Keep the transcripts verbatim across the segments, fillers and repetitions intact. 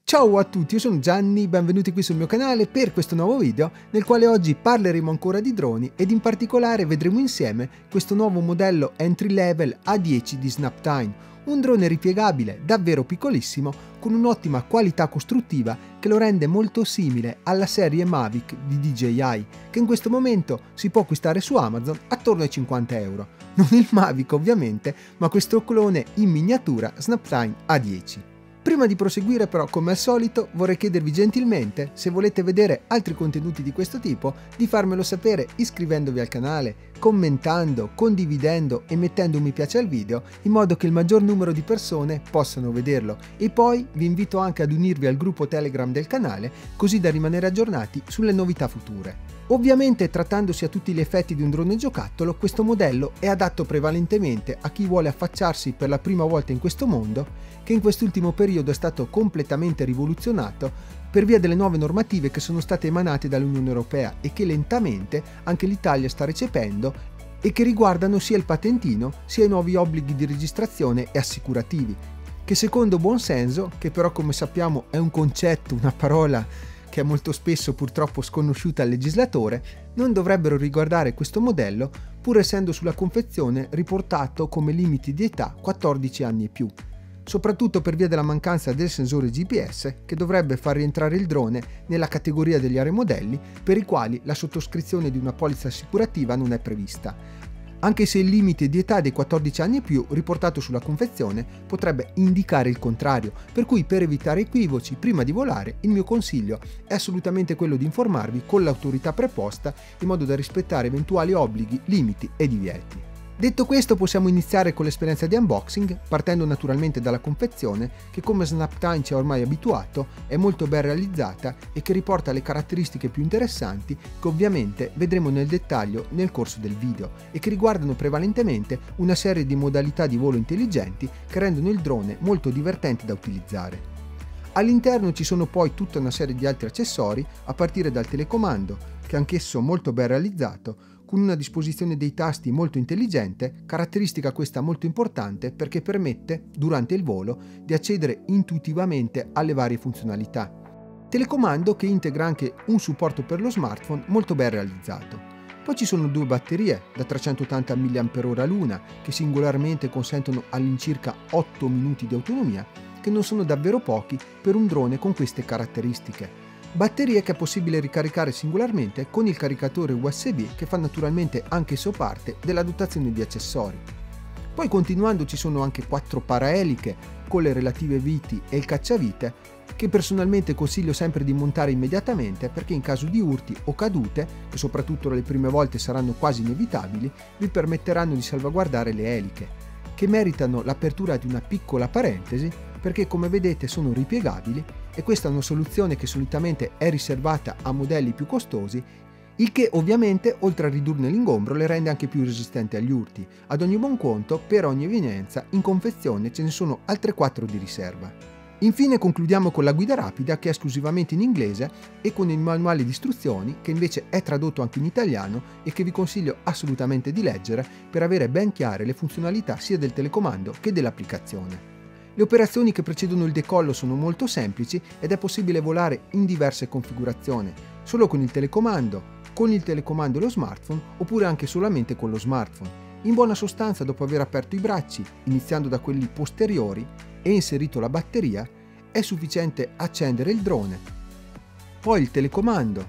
Ciao a tutti, io sono Gianni, benvenuti qui sul mio canale per questo nuovo video nel quale oggi parleremo ancora di droni ed in particolare vedremo insieme questo nuovo modello entry level A dieci di Snaptime, un drone ripiegabile davvero piccolissimo con un'ottima qualità costruttiva che lo rende molto simile alla serie Mavic di D J I che in questo momento si può acquistare su Amazon attorno ai cinquanta euro. Non il Mavic ovviamente, ma questo clone in miniatura Snaptime A dieci. Prima di proseguire però, come al solito, vorrei chiedervi gentilmente, se volete vedere altri contenuti di questo tipo, di farmelo sapere iscrivendovi al canale, commentando, condividendo e mettendo un mi piace al video, in modo che il maggior numero di persone possano vederlo. E poi vi invito anche ad unirvi al gruppo Telegram del canale, così da rimanere aggiornati sulle novità future. Ovviamente, trattandosi a tutti gli effetti di un drone giocattolo, questo modello è adatto prevalentemente a chi vuole affacciarsi per la prima volta in questo mondo, che in quest'ultimo periodo è stato completamente rivoluzionato per via delle nuove normative che sono state emanate dall'Unione Europea e che lentamente anche l'Italia sta recependo e che riguardano sia il patentino sia i nuovi obblighi di registrazione e assicurativi, che secondo buon senso, che però come sappiamo è un concetto, una parola che è molto spesso purtroppo sconosciuta al legislatore, non dovrebbero riguardare questo modello, pur essendo sulla confezione riportato come limiti di età quattordici anni e più, soprattutto per via della mancanza del sensore G P S che dovrebbe far rientrare il drone nella categoria degli aeromodelli per i quali la sottoscrizione di una polizza assicurativa non è prevista, anche se il limite di età dei quattordici anni e più riportato sulla confezione potrebbe indicare il contrario, per cui per evitare equivoci prima di volare il mio consiglio è assolutamente quello di informarvi con l'autorità preposta in modo da rispettare eventuali obblighi, limiti e divieti. Detto questo, possiamo iniziare con l'esperienza di unboxing, partendo naturalmente dalla confezione che, come Snaptime ci ha ormai abituato, è molto ben realizzata e che riporta le caratteristiche più interessanti che ovviamente vedremo nel dettaglio nel corso del video e che riguardano prevalentemente una serie di modalità di volo intelligenti che rendono il drone molto divertente da utilizzare. All'interno ci sono poi tutta una serie di altri accessori, a partire dal telecomando, che anch'esso molto ben realizzato, con una disposizione dei tasti molto intelligente, caratteristica questa molto importante perché permette, durante il volo, di accedere intuitivamente alle varie funzionalità. Telecomando che integra anche un supporto per lo smartphone molto ben realizzato. Poi ci sono due batterie da trecentottanta milliamperi ora l'una che singolarmente consentono all'incirca otto minuti di autonomia, che non sono davvero pochi per un drone con queste caratteristiche. Batterie che è possibile ricaricare singolarmente con il caricatore U S B che fa naturalmente anch'esso parte della dotazione di accessori. Poi continuando ci sono anche quattro paraeliche con le relative viti e il cacciavite che personalmente consiglio sempre di montare immediatamente perché in caso di urti o cadute, che soprattutto le prime volte saranno quasi inevitabili, vi permetteranno di salvaguardare le eliche, che meritano l'apertura di una piccola parentesi perché come vedete sono ripiegabili e questa è una soluzione che solitamente è riservata a modelli più costosi, il che ovviamente oltre a ridurne l'ingombro le rende anche più resistenti agli urti. Ad ogni buon conto, per ogni evenienza, in confezione ce ne sono altre quattro di riserva. Infine concludiamo con la guida rapida che è esclusivamente in inglese e con il manuale di istruzioni che invece è tradotto anche in italiano e che vi consiglio assolutamente di leggere per avere ben chiare le funzionalità sia del telecomando che dell'applicazione. Le operazioni che precedono il decollo sono molto semplici ed è possibile volare in diverse configurazioni, solo con il telecomando, con il telecomando e lo smartphone oppure anche solamente con lo smartphone. In buona sostanza, dopo aver aperto i bracci, iniziando da quelli posteriori e inserito la batteria, è sufficiente accendere il drone, poi il telecomando,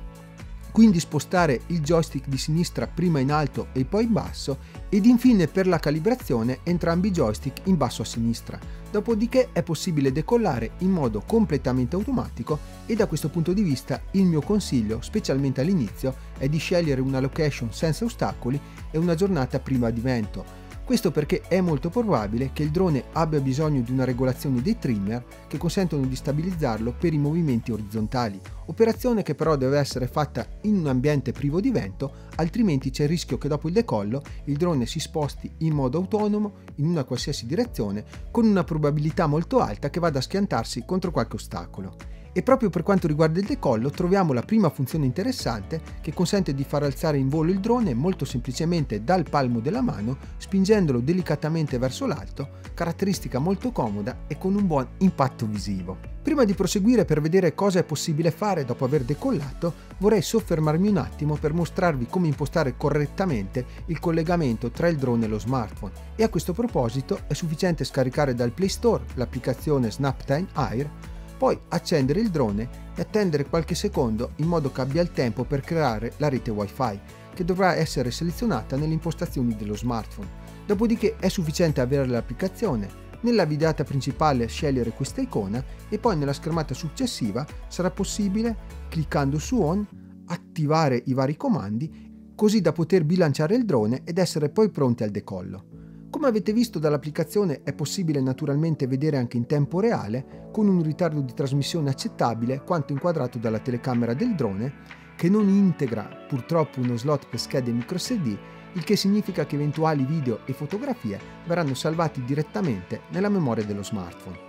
quindi spostare il joystick di sinistra prima in alto e poi in basso ed infine per la calibrazione entrambi i joystick in basso a sinistra. Dopodiché è possibile decollare in modo completamente automatico e da questo punto di vista il mio consiglio, specialmente all'inizio, è di scegliere una location senza ostacoli e una giornata priva di vento. Questo perché è molto probabile che il drone abbia bisogno di una regolazione dei trimmer che consentono di stabilizzarlo per i movimenti orizzontali, operazione che però deve essere fatta in un ambiente privo di vento, altrimenti c'è il rischio che dopo il decollo il drone si sposti in modo autonomo in una qualsiasi direzione con una probabilità molto alta che vada a schiantarsi contro qualche ostacolo. E proprio per quanto riguarda il decollo troviamo la prima funzione interessante che consente di far alzare in volo il drone molto semplicemente dal palmo della mano, spingendolo delicatamente verso l'alto, caratteristica molto comoda e con un buon impatto visivo. Prima di proseguire per vedere cosa è possibile fare dopo aver decollato, vorrei soffermarmi un attimo per mostrarvi come impostare correttamente il collegamento tra il drone e lo smartphone, e a questo proposito è sufficiente scaricare dal Play Store l'applicazione SnapTime Air, poi accendere il drone e attendere qualche secondo in modo che abbia il tempo per creare la rete Wi-Fi, che dovrà essere selezionata nelle impostazioni dello smartphone. Dopodiché è sufficiente avere l'applicazione, nella videata principale scegliere questa icona e poi nella schermata successiva sarà possibile, cliccando su On, attivare i vari comandi così da poter bilanciare il drone ed essere poi pronti al decollo. Come avete visto dall'applicazione è possibile naturalmente vedere anche in tempo reale, con un ritardo di trasmissione accettabile, quanto inquadrato dalla telecamera del drone, che non integra purtroppo uno slot per schede microSD, il che significa che eventuali video e fotografie verranno salvati direttamente nella memoria dello smartphone.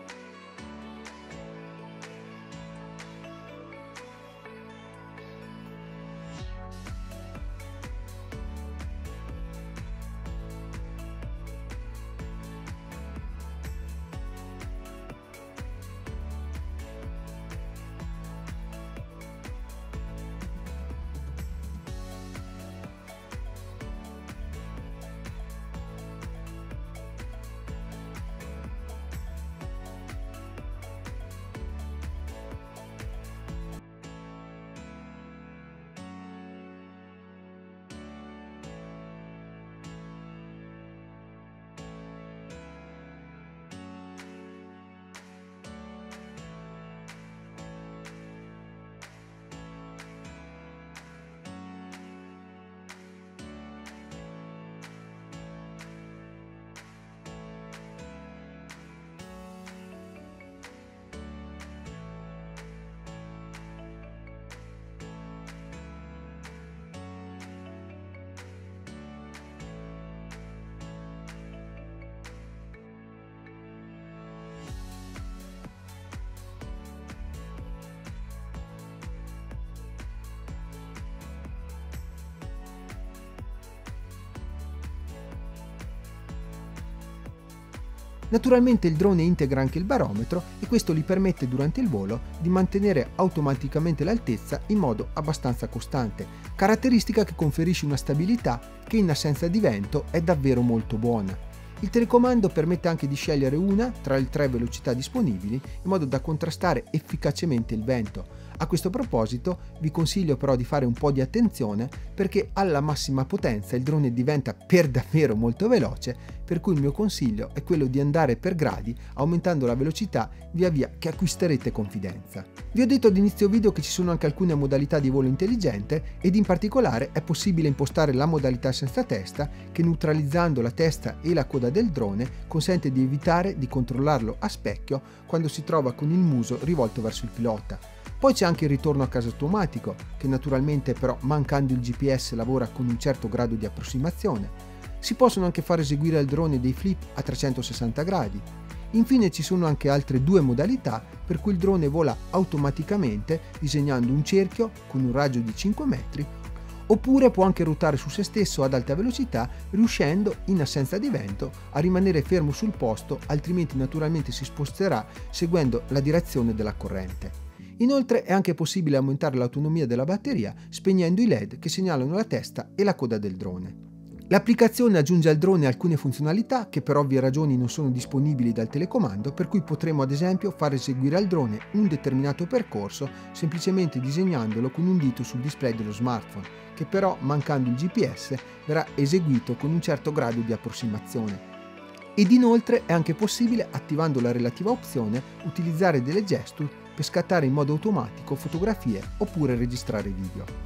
Naturalmente il drone integra anche il barometro e questo gli permette durante il volo di mantenere automaticamente l'altezza in modo abbastanza costante, caratteristica che conferisce una stabilità che in assenza di vento è davvero molto buona. Il telecomando permette anche di scegliere una tra le tre velocità disponibili in modo da contrastare efficacemente il vento. A questo proposito vi consiglio però di fare un po' di attenzione perché alla massima potenza il drone diventa per davvero molto veloce, per cui il mio consiglio è quello di andare per gradi aumentando la velocità via via che acquisterete confidenza. Vi ho detto ad inizio video che ci sono anche alcune modalità di volo intelligente ed in particolare è possibile impostare la modalità senza testa che, neutralizzando la testa e la coda del drone, consente di evitare di controllarlo a specchio quando si trova con il muso rivolto verso il pilota. Poi c'è anche il ritorno a casa automatico, che naturalmente però mancando il G P S lavora con un certo grado di approssimazione. Si possono anche far eseguire al drone dei flip a trecentosessanta gradi. Infine ci sono anche altre due modalità per cui il drone vola automaticamente disegnando un cerchio con un raggio di cinque metri, oppure può anche ruotare su se stesso ad alta velocità, riuscendo, in assenza di vento, a rimanere fermo sul posto, altrimenti naturalmente si sposterà seguendo la direzione della corrente. Inoltre è anche possibile aumentare l'autonomia della batteria spegnendo i L E D che segnalano la testa e la coda del drone. L'applicazione aggiunge al drone alcune funzionalità che per ovvie ragioni non sono disponibili dal telecomando, per cui potremo ad esempio far eseguire al drone un determinato percorso semplicemente disegnandolo con un dito sul display dello smartphone, che però, mancando il G P S, verrà eseguito con un certo grado di approssimazione. Ed inoltre è anche possibile, attivando la relativa opzione, utilizzare delle gesture per scattare in modo automatico fotografie oppure registrare video.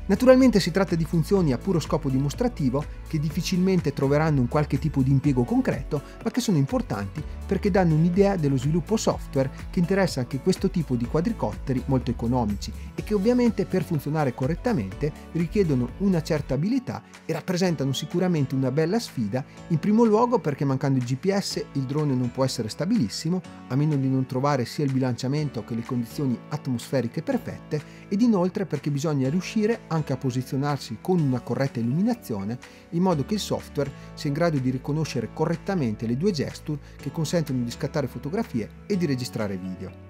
Naturalmente si tratta di funzioni a puro scopo dimostrativo che difficilmente troveranno un qualche tipo di impiego concreto, ma che sono importanti perché danno un'idea dello sviluppo software che interessa anche questo tipo di quadricotteri molto economici e che ovviamente per funzionare correttamente richiedono una certa abilità e rappresentano sicuramente una bella sfida, in primo luogo perché mancando il G P S il drone non può essere stabilissimo, a meno di non trovare sia il bilanciamento che le condizioni atmosferiche perfette, ed inoltre perché bisogna riuscire anche a posizionarsi con una corretta illuminazione in modo che il software sia in grado di riconoscere correttamente le due gesture che consentono di scattare fotografie e di registrare video.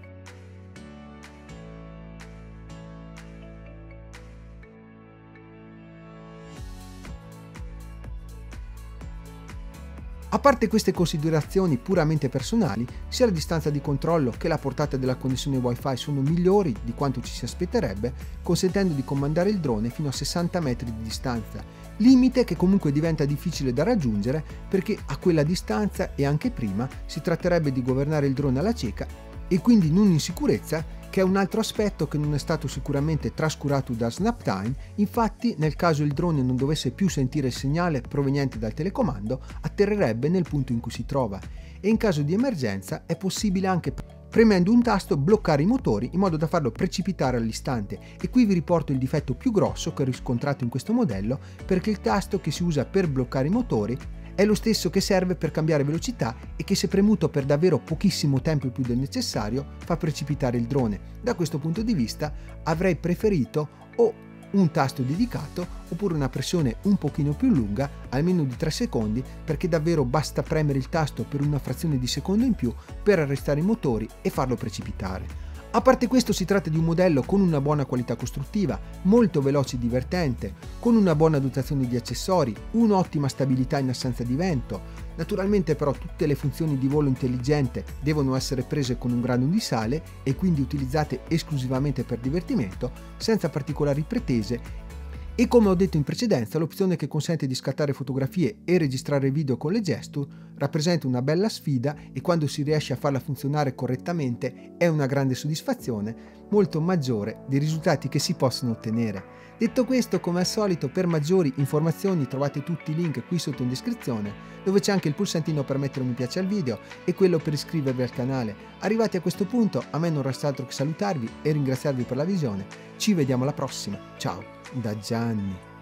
A parte queste considerazioni puramente personali, sia la distanza di controllo che la portata della connessione Wi-Fi sono migliori di quanto ci si aspetterebbe, consentendo di comandare il drone fino a sessanta metri di distanza, limite che comunque diventa difficile da raggiungere perché a quella distanza e anche prima si tratterebbe di governare il drone alla cieca e quindi non in sicurezza, che è un altro aspetto che non è stato sicuramente trascurato da Snaptime. Infatti, nel caso il drone non dovesse più sentire il segnale proveniente dal telecomando, atterrerebbe nel punto in cui si trova e in caso di emergenza è possibile anche premendo un tasto bloccare i motori in modo da farlo precipitare all'istante. E qui vi riporto il difetto più grosso che ho riscontrato in questo modello, perché il tasto che si usa per bloccare i motori è lo stesso che serve per cambiare velocità e che, se premuto per davvero pochissimo tempo più del necessario, fa precipitare il drone. Da questo punto di vista avrei preferito o un tasto dedicato oppure una pressione un pochino più lunga, almeno di tre secondi, perché davvero basta premere il tasto per una frazione di secondo in più per arrestare i motori e farlo precipitare. A parte questo, si tratta di un modello con una buona qualità costruttiva, molto veloce e divertente, con una buona dotazione di accessori, un'ottima stabilità in assenza di vento. Naturalmente però tutte le funzioni di volo intelligente devono essere prese con un grano di sale e quindi utilizzate esclusivamente per divertimento, senza particolari pretese. E come ho detto in precedenza, l'opzione che consente di scattare fotografie e registrare video con le gesture rappresenta una bella sfida e quando si riesce a farla funzionare correttamente è una grande soddisfazione, molto maggiore dei risultati che si possono ottenere. Detto questo, come al solito, per maggiori informazioni trovate tutti i link qui sotto in descrizione, dove c'è anche il pulsantino per mettere un mi piace al video e quello per iscrivervi al canale. Arrivati a questo punto, a me non resta altro che salutarvi e ringraziarvi per la visione. Ci vediamo alla prossima. Ciao, da Gianni.